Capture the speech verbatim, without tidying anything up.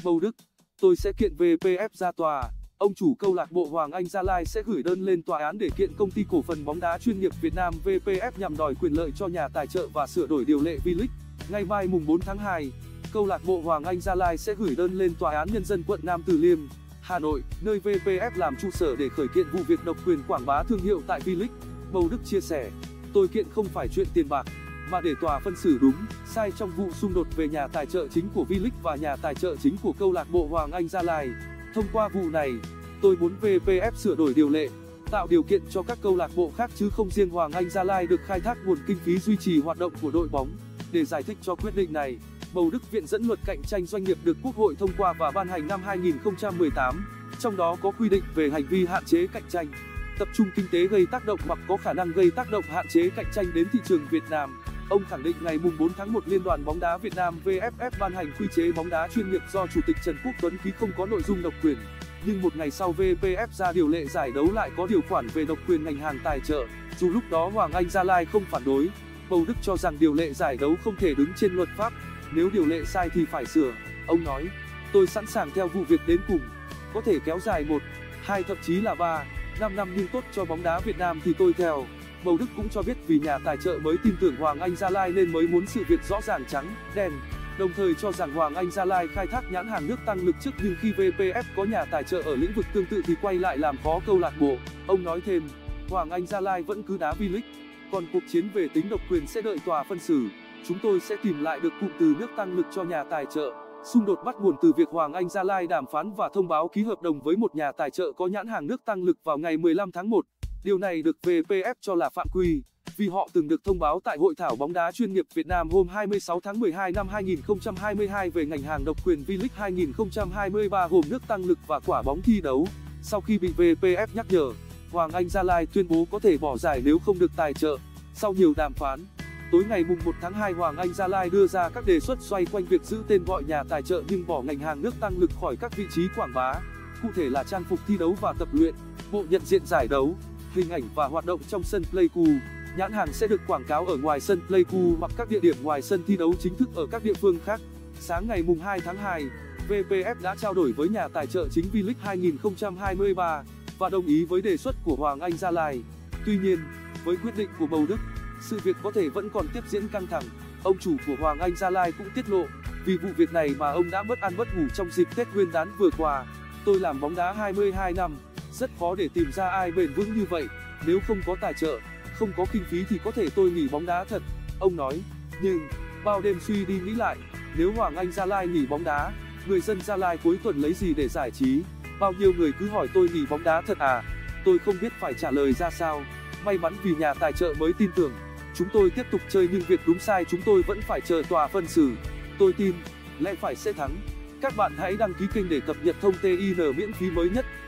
Bầu Đức, tôi sẽ kiện vê pê ép ra tòa. Ông chủ câu lạc bộ Hoàng Anh Gia Lai sẽ gửi đơn lên tòa án để kiện công ty cổ phần bóng đá chuyên nghiệp Việt Nam vê pê ép nhằm đòi quyền lợi cho nhà tài trợ và sửa đổi điều lệ V-League. Ngày mai mùng bốn tháng hai, câu lạc bộ Hoàng Anh Gia Lai sẽ gửi đơn lên tòa án nhân dân quận Nam Từ Liêm, Hà Nội, nơi vê pê ép làm trụ sở để khởi kiện vụ việc độc quyền quảng bá thương hiệu tại V-League. Bầu Đức chia sẻ, tôi kiện không phải chuyện tiền bạc, mà để tòa phân xử đúng, sai trong vụ xung đột về nhà tài trợ chính của V-League và nhà tài trợ chính của câu lạc bộ Hoàng Anh Gia Lai. Thông qua vụ này, tôi muốn vê pê ép sửa đổi điều lệ, tạo điều kiện cho các câu lạc bộ khác chứ không riêng Hoàng Anh Gia Lai được khai thác nguồn kinh phí duy trì hoạt động của đội bóng. Để giải thích cho quyết định này, Bầu Đức viện dẫn luật cạnh tranh doanh nghiệp được Quốc hội thông qua và ban hành năm hai nghìn không trăm mười tám, trong đó có quy định về hành vi hạn chế cạnh tranh, tập trung kinh tế gây tác động hoặc có khả năng gây tác động hạn chế cạnh tranh đến thị trường Việt Nam. Ông khẳng định ngày mùng bốn tháng một Liên đoàn bóng đá Việt Nam vê ép ép ban hành quy chế bóng đá chuyên nghiệp do Chủ tịch Trần Quốc Tuấn ký không có nội dung độc quyền. Nhưng một ngày sau vê pê ép ra điều lệ giải đấu lại có điều khoản về độc quyền ngành hàng tài trợ. Dù lúc đó Hoàng Anh Gia Lai không phản đối, Bầu Đức cho rằng điều lệ giải đấu không thể đứng trên luật pháp. Nếu điều lệ sai thì phải sửa. Ông nói, tôi sẵn sàng theo vụ việc đến cùng. Có thể kéo dài một, hai thậm chí là ba, năm năm nhưng tốt cho bóng đá Việt Nam thì tôi theo. Bầu Đức cũng cho biết vì nhà tài trợ mới tin tưởng Hoàng Anh Gia Lai nên mới muốn sự việc rõ ràng trắng, đen. Đồng thời cho rằng Hoàng Anh Gia Lai khai thác nhãn hàng nước tăng lực trước nhưng khi vê pê ép có nhà tài trợ ở lĩnh vực tương tự thì quay lại làm khó câu lạc bộ. Ông nói thêm, Hoàng Anh Gia Lai vẫn cứ đá V-League, còn cuộc chiến về tính độc quyền sẽ đợi tòa phân xử. Chúng tôi sẽ tìm lại được cụm từ nước tăng lực cho nhà tài trợ. Xung đột bắt nguồn từ việc Hoàng Anh Gia Lai đàm phán và thông báo ký hợp đồng với một nhà tài trợ có nhãn hàng nước tăng lực vào ngày mười lăm tháng một. Điều này được vê pê ép cho là phạm quy, vì họ từng được thông báo tại Hội thảo bóng đá chuyên nghiệp Việt Nam hôm hai mươi sáu tháng mười hai năm hai nghìn không trăm hai mươi hai về ngành hàng độc quyền V-League hai nghìn không trăm hai mươi ba gồm nước tăng lực và quả bóng thi đấu. Sau khi bị vê pê ép nhắc nhở, Hoàng Anh Gia Lai tuyên bố có thể bỏ giải nếu không được tài trợ. Sau nhiều đàm phán, tối ngày mùng một tháng hai Hoàng Anh Gia Lai đưa ra các đề xuất xoay quanh việc giữ tên gọi nhà tài trợ nhưng bỏ ngành hàng nước tăng lực khỏi các vị trí quảng bá. Cụ thể là trang phục thi đấu và tập luyện, bộ nhận diện giải đấu, hình ảnh và hoạt động trong sân Pleiku. Nhãn hàng sẽ được quảng cáo ở ngoài sân Pleiku hoặc các địa điểm ngoài sân thi đấu chính thức ở các địa phương khác. Sáng ngày mùng hai tháng hai, vê pê ép đã trao đổi với nhà tài trợ chính V-League hai nghìn không trăm hai mươi ba và đồng ý với đề xuất của Hoàng Anh Gia Lai. Tuy nhiên, với quyết định của Bầu Đức, sự việc có thể vẫn còn tiếp diễn căng thẳng. Ông chủ của Hoàng Anh Gia Lai cũng tiết lộ, vì vụ việc này mà ông đã mất ăn mất ngủ trong dịp Tết Nguyên đán vừa qua. Tôi làm bóng đá hai mươi hai năm, rất khó để tìm ra ai bền vững như vậy. Nếu không có tài trợ, không có kinh phí thì có thể tôi nghỉ bóng đá thật, ông nói. Nhưng, bao đêm suy đi nghĩ lại, nếu Hoàng Anh Gia Lai nghỉ bóng đá, người dân Gia Lai cuối tuần lấy gì để giải trí? Bao nhiêu người cứ hỏi tôi nghỉ bóng đá thật à? Tôi không biết phải trả lời ra sao. May mắn vì nhà tài trợ mới tin tưởng, chúng tôi tiếp tục chơi nhưng việc đúng sai chúng tôi vẫn phải chờ tòa phân xử. Tôi tin, lẽ phải sẽ thắng. Các bạn hãy đăng ký kênh để cập nhật thông tin miễn phí mới nhất.